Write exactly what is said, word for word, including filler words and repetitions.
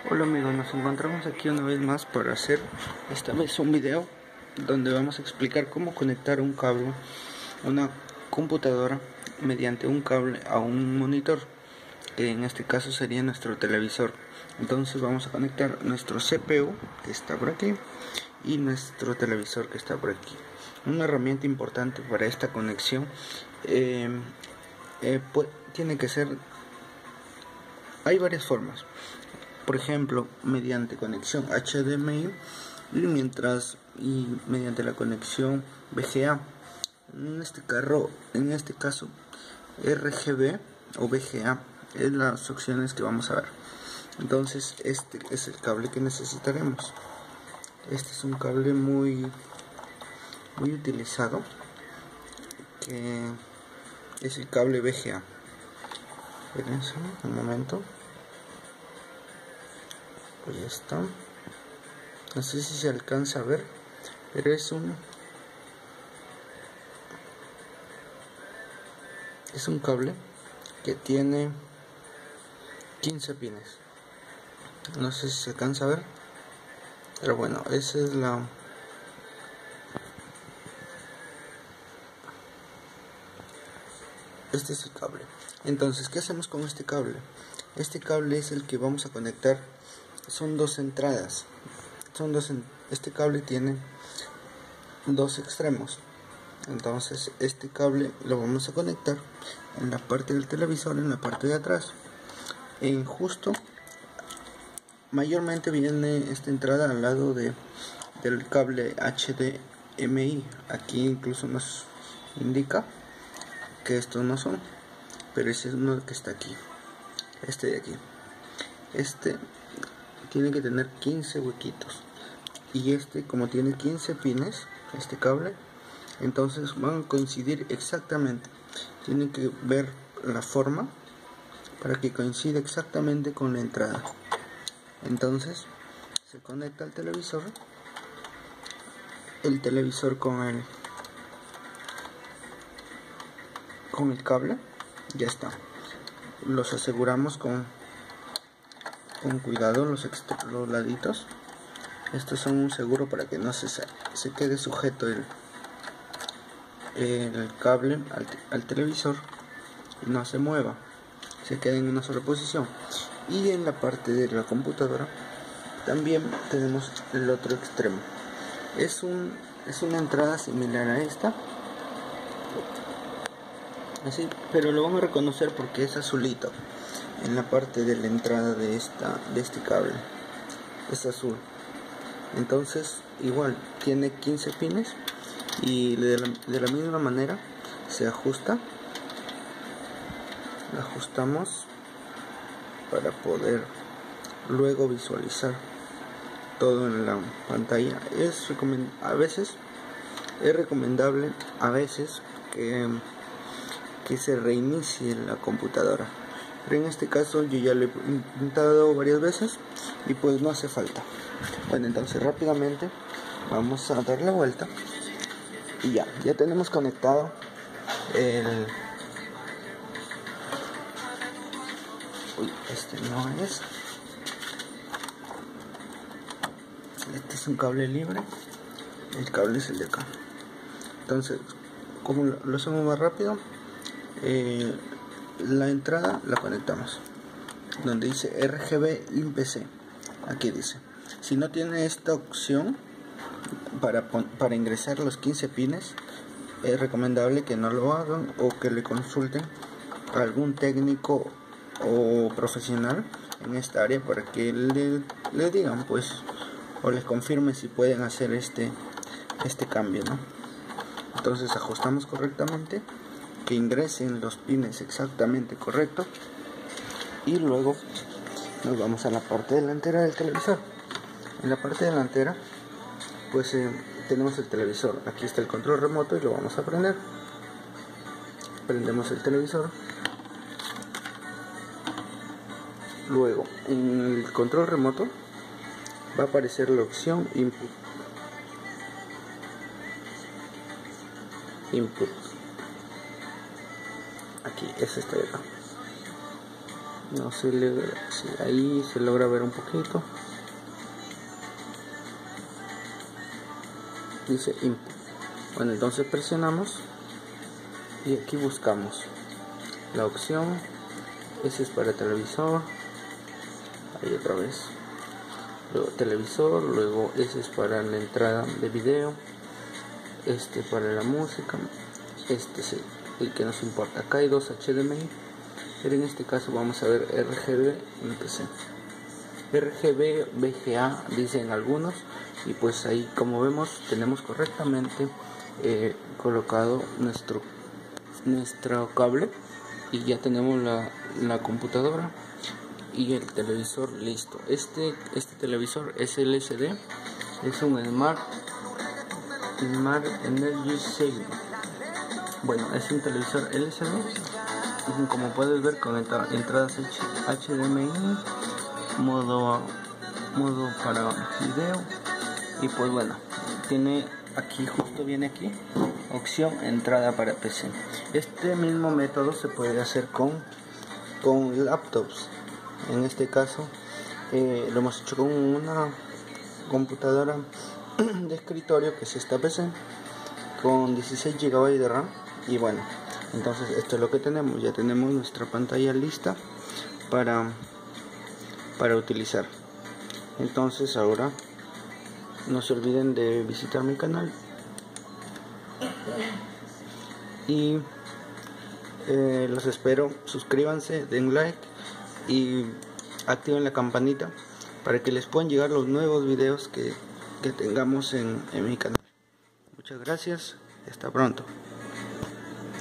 Hola amigos, nos encontramos aquí una vez más para hacer esta vez un video donde vamos a explicar cómo conectar un cable a una computadora mediante un cable a un monitor, que en este caso sería nuestro televisor. Entonces vamos a conectar nuestro C P U, que está por aquí, y nuestro televisor, que está por aquí. Una herramienta importante para esta conexión eh, eh, pues, tiene que ser, hay varias formas. Por ejemplo, mediante conexión H D M I y mientras y mediante la conexión V G A. En este carro, en este caso R G B o V G A es las opciones que vamos a ver. Entonces este es el cable que necesitaremos. Este es un cable muy muy utilizado, que es el cable V G A. Espérense un momento. Ahí está. No sé si se alcanza a ver, pero es un es un cable que tiene quince pines. No sé si se alcanza a ver, pero bueno, esa es la este es el cable. Entonces, ¿qué hacemos con este cable? Este cable es el que vamos a conectar. Son dos entradas. Son dos en... Este cable tiene dos extremos. Entonces este cable lo vamos a conectar en la parte del televisor, en la parte de atrás. En justo, mayormente viene esta entrada al lado de, del cable H D M I. Aquí incluso nos indica que estos no son, pero ese es uno que está aquí. Este de aquí. Este tiene que tener quince huequitos. Y este, como tiene quince pines, este cable, entonces van a coincidir exactamente. Tienen que ver la forma para que coincida exactamente con la entrada. Entonces se conecta al televisor, el televisor con el con el cable. Ya está. Los aseguramos con con cuidado los, los laditos. Estos son un seguro para que no se, se quede sujeto el, el cable al, al televisor y no se mueva, se quede en una sola posición. Y en la parte de la computadora también tenemos el otro extremo. Es, un, es una entrada similar a esta, así, pero lo vamos a reconocer porque es azulito. En la parte de la entrada de, esta, de este cable es azul. Entonces igual tiene quince pines y de la, de la misma manera se ajusta. Ajustamos para poder luego visualizar todo en la pantalla. Es recomend a veces es recomendable a veces que, que se reinicie la computadora, pero en este caso yo ya lo he intentado varias veces y pues no hace falta. Bueno, entonces rápidamente vamos a dar la vuelta y ya, ya tenemos conectado el... Uy, este no es. Este es un cable libre. El cable es el de acá. Entonces, como lo hacemos más rápido, eh, la entrada la conectamos donde dice R G B Limp C. Aquí dice. Si no tiene esta opción para, para ingresar los quince pines, es recomendable que no lo hagan o que le consulten a algún técnico o profesional en esta área para que le, le digan pues o les confirme si pueden hacer este, este cambio, ¿no? Entonces ajustamos correctamente, que ingresen los pines exactamente correcto, y luego nos vamos a la parte delantera del televisor. En la parte delantera pues eh, tenemos el televisor. Aquí está el control remoto y lo vamos a prender. Prendemos el televisor. Luego en el control remoto va a aparecer la opción input. Input. Aquí es esta de acá. No se le, sí, ahí se logra ver un poquito. Dice input. Bueno, entonces presionamos y aquí buscamos la opción. Ese es para televisor. Ahí otra vez. Luego televisor. Luego ese es para la entrada de video. Este para la música. Este es el, el que nos importa. Acá hay dos H D M I. Pero en este caso vamos a ver R G B en P C. R G B, V G A dicen algunos, y pues ahí como vemos tenemos correctamente eh, colocado nuestro nuestro cable, y ya tenemos la, la computadora y el televisor listo. Este, este televisor es L C D, es un Smart Smart Energy Saving. Bueno, es un televisor L C D, como puedes ver, con entradas H D M I, modo modo para video, y pues bueno, tiene aquí, justo viene aquí opción entrada para P C. Este mismo método se puede hacer con con laptops. En este caso eh, lo hemos hecho con una computadora de escritorio, que es esta P C, con dieciséis gigabytes de RAM. Y bueno, entonces esto es lo que tenemos. Ya tenemos nuestra pantalla lista para para utilizar. Entonces ahora no se olviden de visitar mi canal y eh, los espero. Suscríbanse, den like y activen la campanita para que les puedan llegar los nuevos videos que, que tengamos en, en mi canal. Muchas gracias y hasta pronto.